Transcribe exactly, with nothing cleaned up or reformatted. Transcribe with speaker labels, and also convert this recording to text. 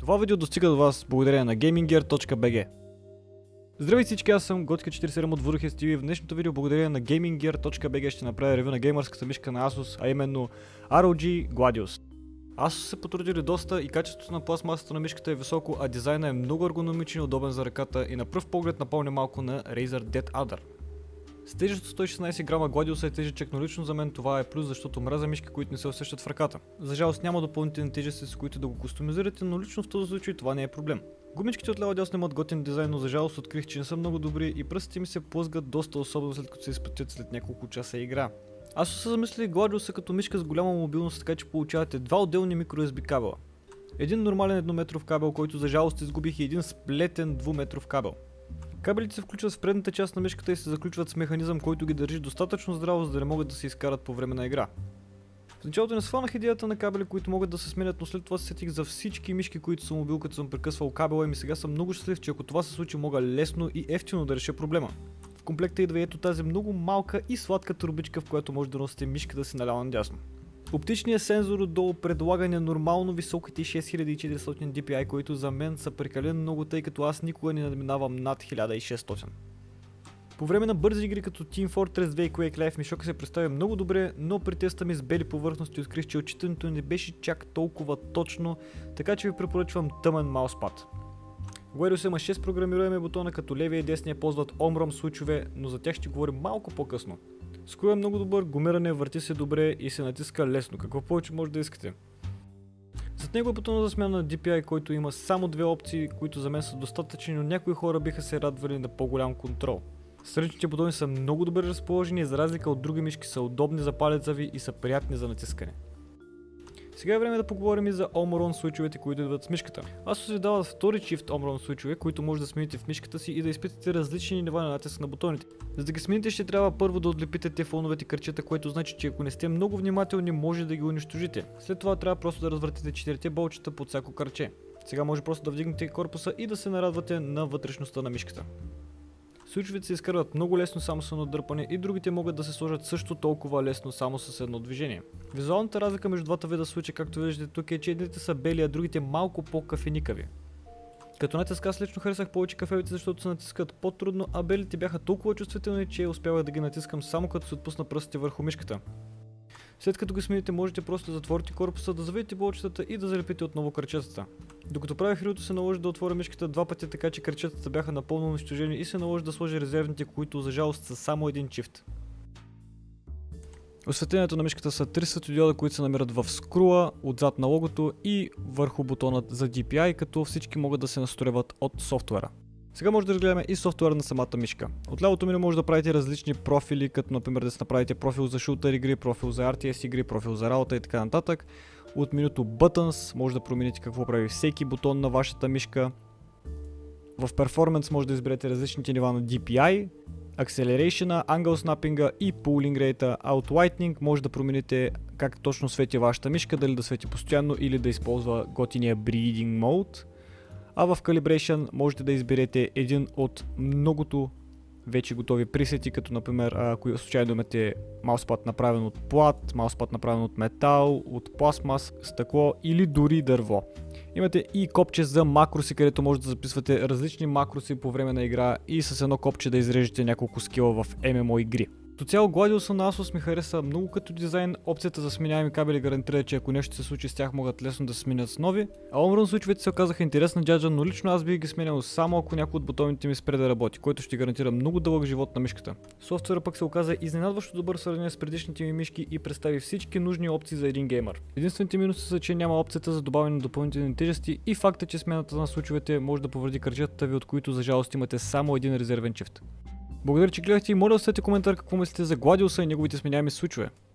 Speaker 1: Това видео достига до вас благодарение на геймингер точка би джи. Здравейте всички, аз съм Готика четиридесет и седем от Voodoo ти ви. В днешното видео благодарение на геймингер точка би джи ще направя ревю на геймърската мишка на Asus, а именно ар о джи Gladius. Asus се потрудили доста и качеството на пластмасата на мишката е високо, а дизайнът е много ергономичен и удобен за ръката и на пръв поглед напомня малко на Razer Dead Adder. С тежест от сто и шестнадесет грама Gladius е тежичък, но лично за мен това е плюс, защото мразя мишки, които не се усещат в ръката. За жалост няма допълнителни тежести, с които да го кустомизирате, но лично в този случай това не е проблем. Гумичките от ляво дясно имат готин дизайн, но за жалост открих, че не са много добри и пръстите ми се плъзгат доста, особено след като се изпътят след няколко часа игра. Аз са замислили Gladius като мишка с голяма мобилност, така че получавате два отделни микро ес би кабела. Един нормален еднометров кабел, който за жалост изгубих, и един сплетен двуметров кабел. Кабелите се включват в предната част на мишката и се заключват с механизъм, който ги държи достатъчно здраво, за да не могат да се изкарат по време на игра. В началото не схванах идеята на кабели, които могат да се сменят, но след това се сетих за всички мишки, които съм убил, като съм прекъсвал кабела, и ми сега съм много щастлив, че ако това се случи, мога лесно и ефтино да реша проблема. В комплекта идва ето тази много малка и сладка турбичка, в която може да носите мишката си наляво надясно. Оптичният сензор отдолу предлага ненормално високите шест хиляди и четиристотин ди пи ай, които за мен са прекалено много, тъй като аз никога не надминавам над хиляда и шестстотин. По време на бързи игри като Team Fortress две и Quake Live мишока се представя много добре, но при теста ми с бели повърхности открих, че отчитането не беше чак толкова точно, така че ви препоръчвам тъмен мауспад. Gladius има шест програмируеми бутона, като левия и десния ползват омром свичове, но за тях ще говорим малко по-късно. Скру е много добър, гумиране, върти се добре и се натиска лесно. Какво повече може да искате? Зад него е бутона за смяна на ди пи ай, който има само две опции, които за мен са достатъчни, но някои хора биха се радвали на по-голям контрол. Страничните бутони са много добре разположени и за разлика от други мишки са удобни за палеца ви и са приятни за натискане. Сега е време да поговорим и за Omron свичовете, които идват с мишката. Asus ви дават втори чифт Omron свичове, които може да смените в мишката си и да изпитате различни нива на натиск на бутоните. За да ги смените, ще трябва първо да отлепите тефлоновете кръчета, което значи, че ако не сте много внимателни, може да ги унищожите. След това трябва просто да развъртите четирите болчета под всяко кръче. Сега може просто да вдигнете корпуса и да се нарадвате на вътрешността на мишката. Свичовете се изкарват много лесно само с едно дърпане и другите могат да се сложат също толкова лесно само с едно движение. Визуалната разлика между двата вида свича, както виждате тук, е, че едните са бели, а другите малко по-кафеникави. Като натиск аз лично харесах повече кафевите, защото се натискат по-трудно, а белите бяха толкова чувствителни, че успявах да ги натискам само като се отпусна пръстите върху мишката. След като ги смените, можете просто да затворите корпуса, да завидите болчетата и да залепите отново кръчетата. Докато правих ревюто, се наложи да отворя мишката два пъти, така че кръчетата бяха напълно унищожени и се наложи да сложа резервните, които за жалост са само един чифт. Осветлението на мишката са три светодиода, които се намират в скруа, отзад на логото и върху бутонът за ди пи ай, като всички могат да се настройват от софтуера. Сега може да разгледаме и софтуера на самата мишка. От лявото меню може да правите различни профили, като например да си направите профил за шутър игри, профил за ар ти ес игри, профил за работа и така нататък. От менюто Buttons може да промените какво прави всеки бутон на вашата мишка. В Performance може да изберете различните нива на ди пи ай, Acceleration, Angle Snapping и Pooling Rate, а от Lightning може да промените как точно свети вашата мишка, дали да свети постоянно или да използва готиния Breathing Mode. А в Calibration можете да изберете един от многото вече готови пресети, като например ако случайно имате мауспад направен от плат, мауспад направен от метал, от пластмас, стъкло или дори дърво. Имате и копче за макроси, където може да записвате различни макроси по време на игра и с едно копче да изрежете няколко скила в ем ем о игри. До цяло Gladius на Asus ми хареса много като дизайн, опцията за сменяеми кабели гарантира, че ако нещо се случи с тях, могат лесно да се сменят с нови, а Omron свичовете се оказаха интересна джаджа, но лично аз бих ги сменял само ако някой от бутоните ми спре да работи, което ще гарантира много дълъг живот на мишката. Софтуера пък се оказа изненадващо добър в сравнение с предишните ми мишки и представи всички нужни опции за един геймър. Единствените минуси са, че няма опцията за добавяне на допълнителни тежести и факта, че смяната на свичовете може да повреди кръчетата ви, от които за жалост имате само един резервен чифт. Благодаря, че гледахте и моля да оставете коментар какво мислите за Gladius и неговите сменяеми свичове.